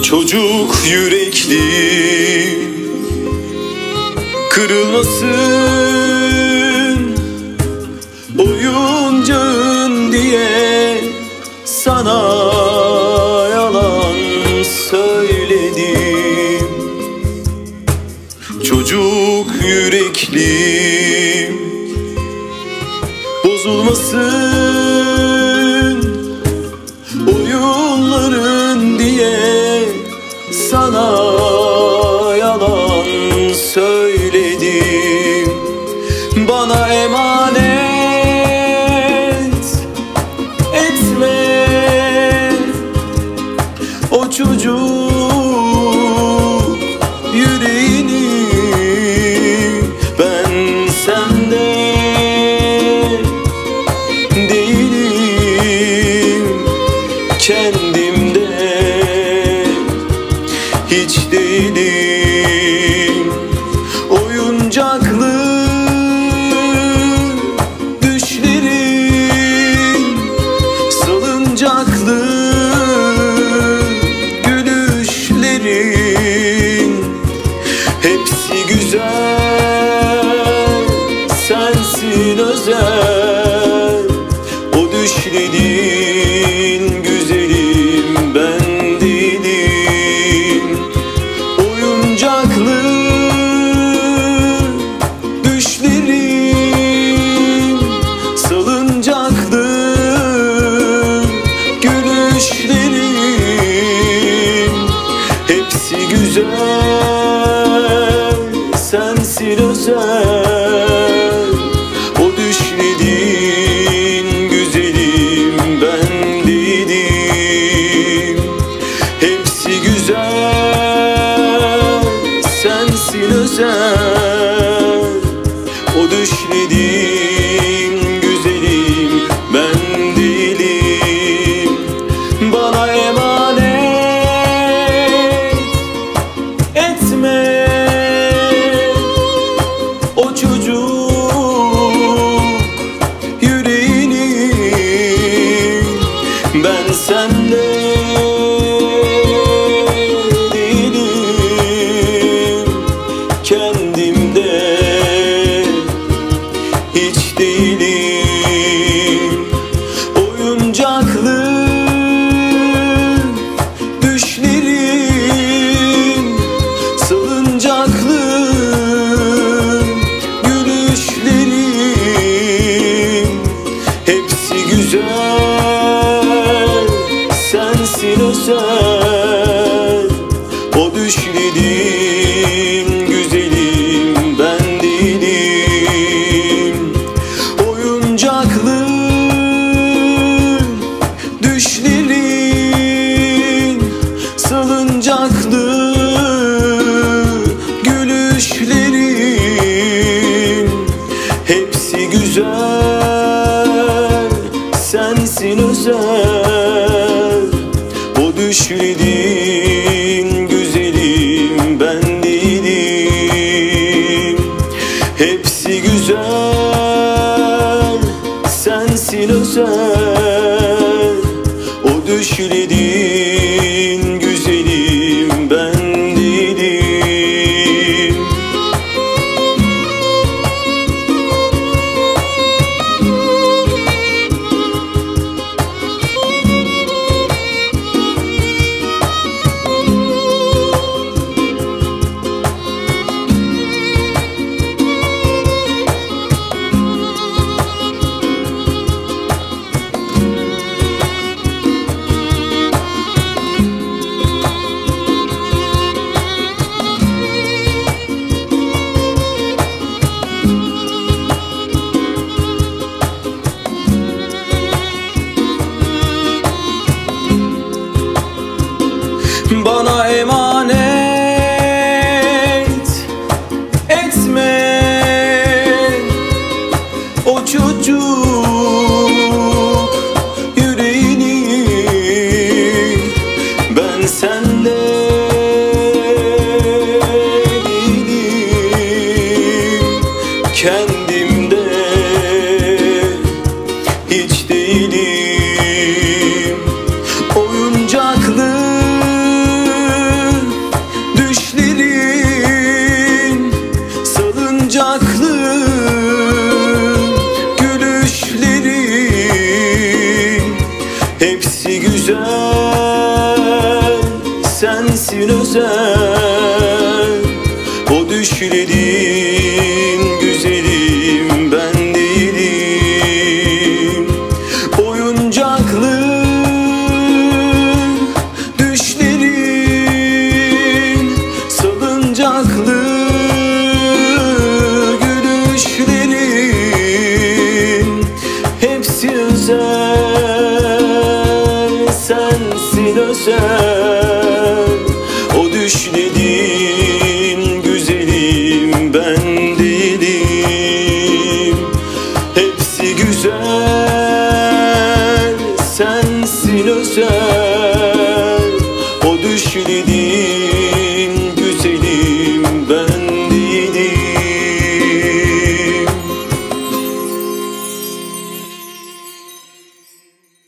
Çocuk yürekli kırılmasın oyuncağın diye sana yalan söyledim. Çocuk yürekli bozulmasın oyunların diye sana yalan söyledim. Bana emanet etme o çocuk yüreğini, ben sende değilim, kendimde hiç değilim. Oyuncaklı düşlerin, salıncaklı gülüşlerin, hepsi güzel, sensin özel. O düşlerin güzelim, ben değilim. Oyuncaklı düşlerin, salıncaklı gülüşlerin, hepsi güzel, sensin özel. O düşlerin güzelim, ben değilim. Hepsi güzel, sensin özel. O düşlerin güzelim, ben değilim. Bana emanet etme o çocuk yüreğini, ben sende değilim, kendimde hiç değilim. Oyuncaklı düşlerin, salıncaklı gülüşlerin, hepsi güzel, sensin özel. O düşlerin güzelim, ben değilim. Oyuncaklı düşlerin, salıncaklı gülüşlerin, hepsi güzel, sensin özel. O düşlerin güzelim, ben değilim. Hepsi güzel, sensin özel. O düşlerin güzelim, ben değilim. Bana emanet etme o çocuk yüreğini, ben sende değilim, kendimde hiç değilim. Oyuncaklı sensin özel. O düşlerin